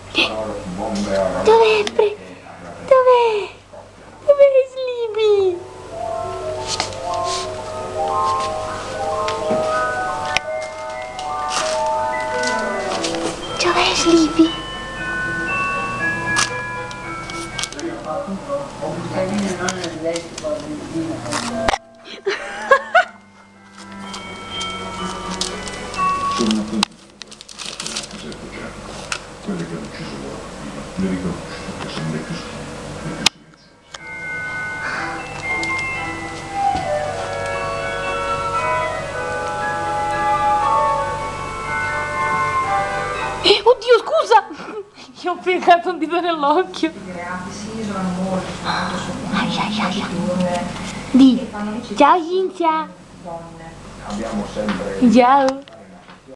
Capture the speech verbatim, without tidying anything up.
Dov'è? Dov'è? Dov'è Sleepy? Dov'è Sleepy? Sono una quelle che hanno ucciso loro, le riconosci perché sono le più, le più silenziose. Oddio, scusa! Gli ho piegato un dito nell'occhio. Ai ai ai ai. Di. Ciao Cinzia. abbiamo sempre Ciao.